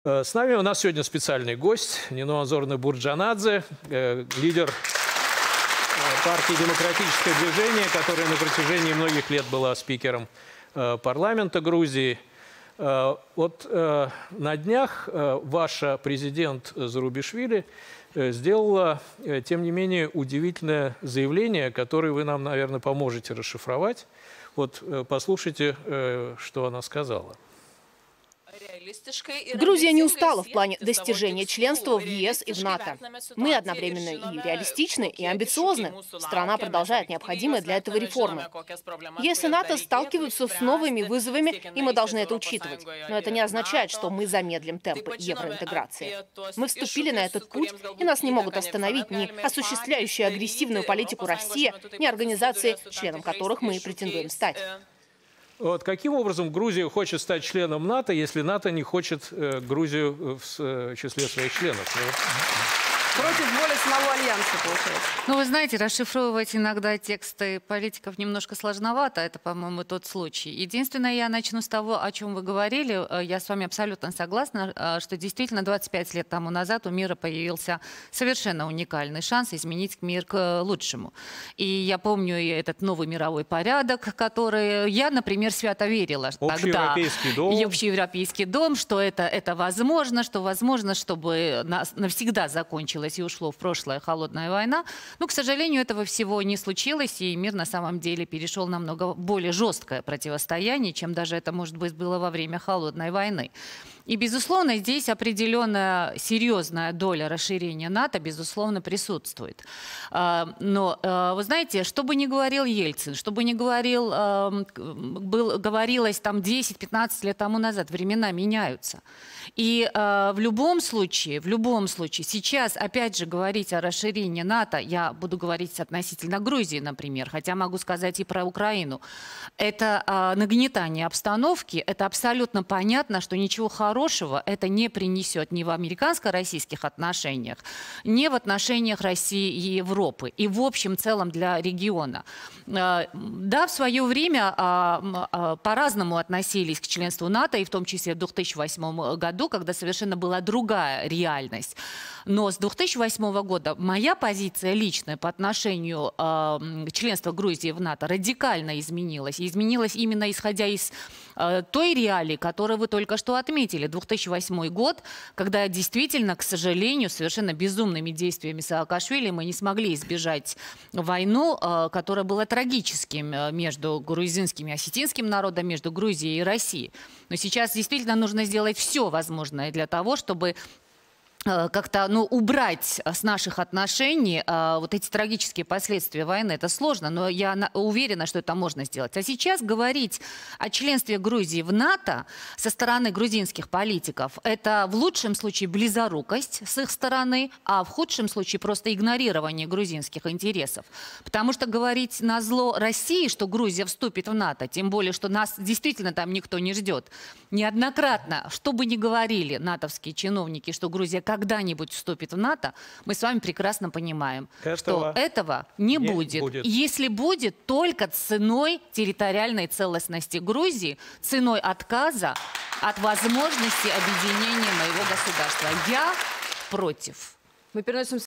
С нами у нас сегодня специальный гость Нино Анзоровна Бурджанадзе, лидер партии «Демократическое движение», которая на протяжении многих лет была спикером парламента Грузии. Вот на днях ваша президент Зурабишвили сделала, тем не менее, удивительное заявление, которое вы нам, наверное, поможете расшифровать. Вот послушайте, что она сказала. Грузия не устала в плане достижения членства в ЕС и в НАТО. Мы одновременно и реалистичны, и амбициозны. Страна продолжает необходимые для этого реформы. ЕС и НАТО сталкиваются с новыми вызовами, и мы должны это учитывать. Но это не означает, что мы замедлим темпы евроинтеграции. Мы вступили на этот путь, и нас не могут остановить ни осуществляющие агрессивную политику Россия, ни организации, членом которых мы претендуем стать. Вот каким образом Грузия хочет стать членом НАТО, если НАТО не хочет Грузию в числе своих членов? Против воли самого альянса, получается. Ну, вы знаете, расшифровывать иногда тексты политиков немножко сложновато. Это, по-моему, тот случай. Единственное, я начну с того, о чем вы говорили. Я с вами абсолютно согласна, что действительно 25 лет тому назад у мира появился совершенно уникальный шанс изменить мир к лучшему. И я помню этот новый мировой порядок, который я, например, свято верила тогда. Общеевропейский дом, что это возможно, чтобы навсегда закончилось и ушло в прошлое холодная война. Но, к сожалению, этого всего не случилось, и мир на самом деле перешел на намного более жесткое противостояние, чем даже это, может быть, было во время холодной войны. И, безусловно, здесь определенная серьезная доля расширения НАТО, безусловно, присутствует. Но, вы знаете, что бы ни говорил Ельцин, что бы ни говорилось там 10-15 лет тому назад, времена меняются. И в любом случае, сейчас, опять же, говорить о расширении НАТО, я буду говорить относительно Грузии, например, хотя могу сказать и про Украину, это нагнетание обстановки, это абсолютно понятно, что ничего хорошего это не принесет ни в американско-российских отношениях, ни в отношениях России и Европы, и в общем целом для региона. Да, в свое время по-разному относились к членству НАТО, и в том числе в 2008 году, когда совершенно была другая реальность. Но с 2008 года моя позиция личная по отношению к членству Грузии в НАТО радикально изменилась. И изменилась именно исходя из той реалии, которую вы только что отметили. 2008 год, когда действительно, к сожалению, совершенно безумными действиями Саакашвили мы не смогли избежать войну, которая была трагическим между грузинским и осетинским народом, между Грузией и Россией. Но сейчас действительно нужно сделать все возможное для того, чтобы как-то убрать с наших отношений вот эти трагические последствия войны. Это сложно, но я уверена, что это можно сделать. А сейчас говорить о членстве Грузии в НАТО со стороны грузинских политиков, это в лучшем случае близорукость с их стороны, а в худшем случае просто игнорирование грузинских интересов. Потому что говорить назло России, что Грузия вступит в НАТО, тем более, что нас действительно там никто не ждет, неоднократно, что бы ни говорили натовские чиновники, что Грузия когда-нибудь вступит в НАТО, мы с вами прекрасно понимаем, что этого не будет. Если будет, только ценой территориальной целостности Грузии, ценой отказа от возможности объединения моего государства. Я против. Мы переносим